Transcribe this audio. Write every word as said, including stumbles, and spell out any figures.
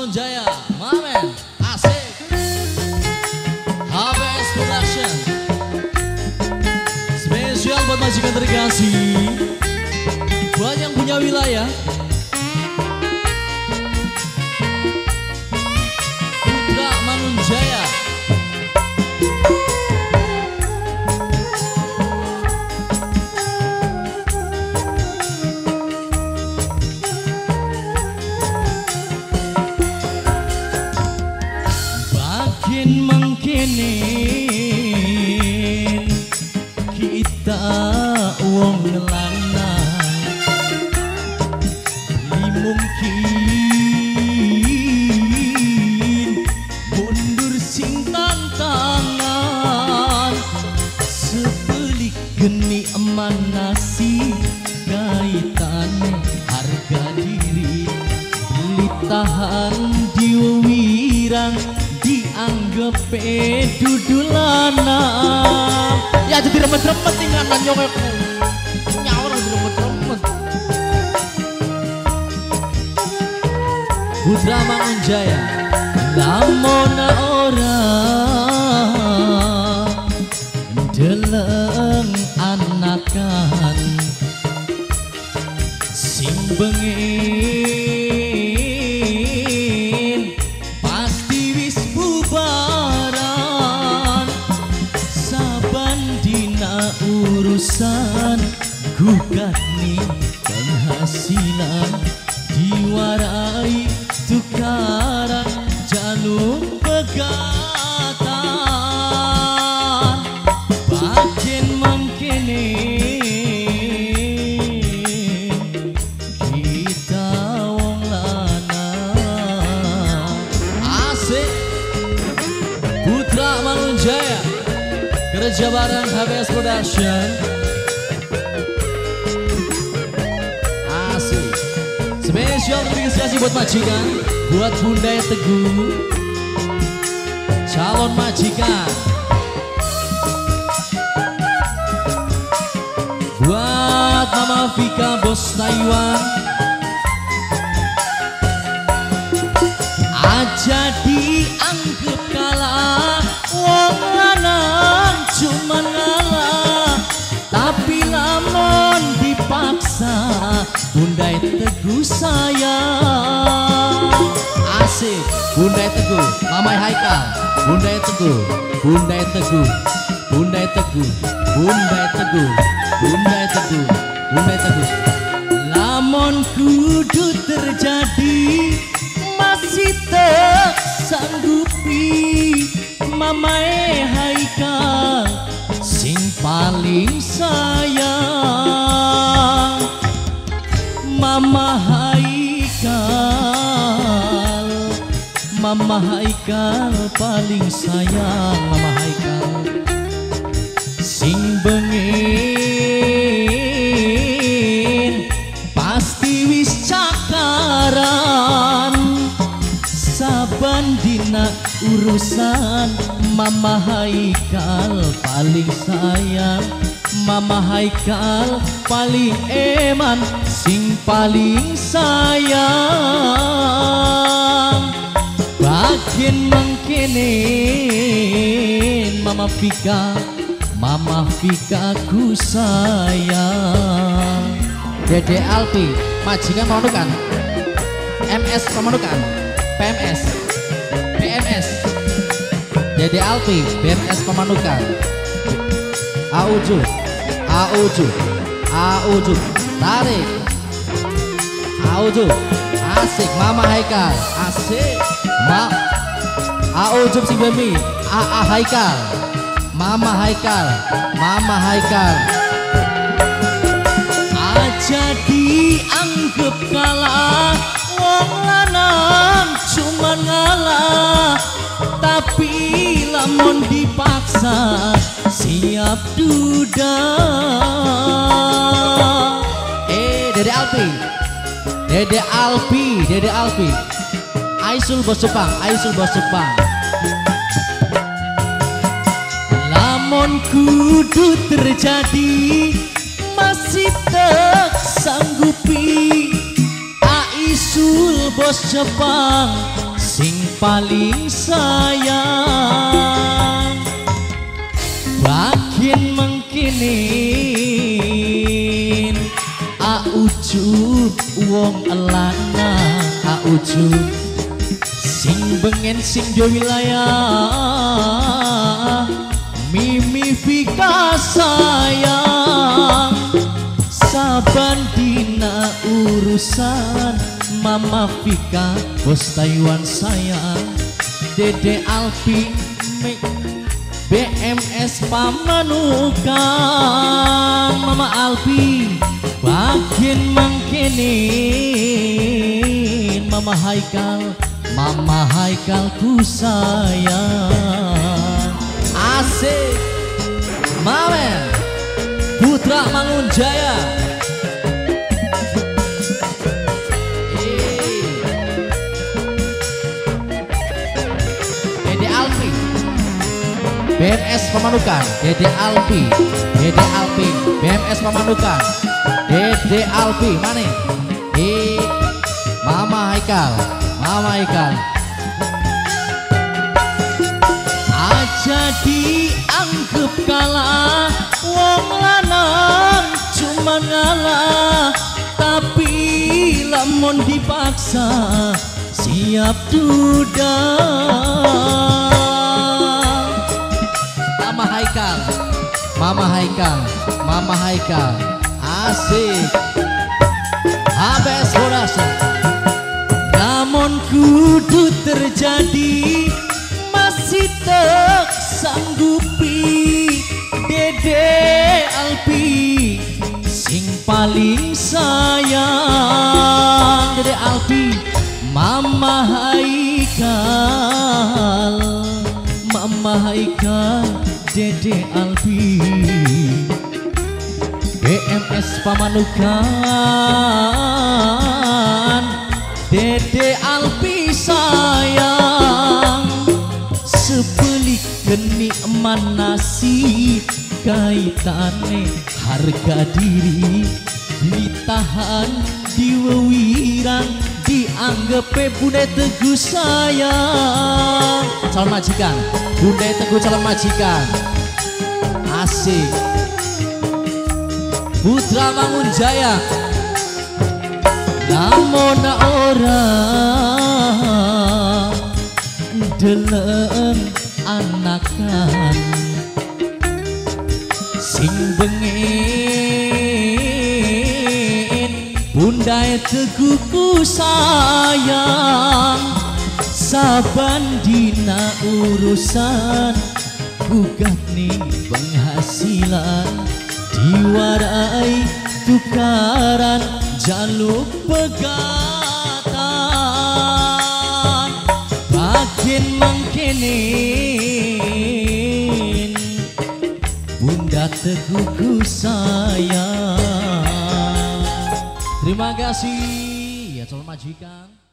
Mangunjaya, Mamen, asik. H B S Production, spesial buat majikan terkasih, buat yang punya wilayah. Putra Mangunjaya. Mengkinin kita wong lanang li mungkin mundur sing tantangan sebelik geni eman nasi kaitane harga diri beli tahan diwirang dianggap dudulanang. Ya jadi remet-remet tinggalan nyongekku nyawar jadi remet-remet. Putra Mangunjaya, lamona ora deleng anakan sing bengi pasti wis bubaran saban dina urusan gugat nih penghasilan diwarai tukaran jalur pegatan bagian mengkene kita wong lanang. Asik. Putra Mangunjaya, kerja bareng H B S Production. Asik. Spesial terima buat majikan, buat Bunda Teguh, calon majikan, buat Mama Vika bos Taiwan. Aja dianggap kalah, wong lanang cuma ngalah, tapi lamun dipaksa Bunda Teguh sayang. Asik. Bunda Teguh, Mama Haikal, Bunda Teguh, Bunda Teguh, Bunda Teguh, Bunda Teguh, Bunda Teguh, Bunda Teguh. Lamun kudu terjadi masih tak sanggupi Mama Haikal sing paling sayang. Mama Haikal, Mama Haikal paling sayang. Mama Haikal sing bengin pasti wis cakaran saban dina urusan. Mama Haikal paling sayang, Mama Haikal paling eman, sing paling sayang. Bagian mengkinin Mama Vika, Mama Vika ku sayang. Dede Alpi, majikan Pamanukan, M S Pamanukan, P M S, P M S. Dede Alpi, B M S Pamanukan. Auju, Auju, Auju, tarik, Auju, asik. Mama Haikal, asik. Ma, Auju si Bemi, A A Haikal, Mama Haikal, Mama Haikal. Aja dianggap kalah, wong lanang cuma ngalah, tapi lamun dipaksa siap duda. Eh, Dede Alpi, Dede Alpi, Dede Alpi, Aisul bos Jepang, Aisul bos Jepang. Lamun kudu terjadi masih tak sanggupi Aisul bos Jepang paling sayang bagian mengkinin auju wong lanang auju sing bengen sing do wilayah Mimi Vika sayang saban dina urusan Mama Vika bos Taiwan sayang Dede Alpi B M S Pamanukan Mama Alpi bagian mangkinin Mama Haikal Mama Haikal ku sayang asik Mamen Putra Mangunjaya Dede Alpi B M S Pamanukan Dede Alpi Dede Alpi B M S Pamanukan Dede Alpi mana di Mama Haikal Mama Haikal aja dianggap kalah wong lanang cuma ngalah tapi lamun dipaksa siap duda Mama Haikal Mama Haikal Mama Haikal asik habis borasa namun kudu terjadi masih tak sanggupi Dede Alpi sing paling sayang Dede Alpi Mama Haikal Mama Haikal Dede Alpi B M S Pamanukan Dede Alpi sayang sepelik kenikmat nasib kaitane harga diri ditahan diwewirang dianggap Bunda Teguh sayang calon majikan Bunda Teguh calon majikan asik Putra Mangunjaya namun orang deleng anakan sing bengen Bunda Teguh ku sayang saban dina urusan gugat nih penghasilan diwarai tukaran jaluk pegatan bagian mangkinin Bunda Teguh ku sayang terima kasih ya calon majikan.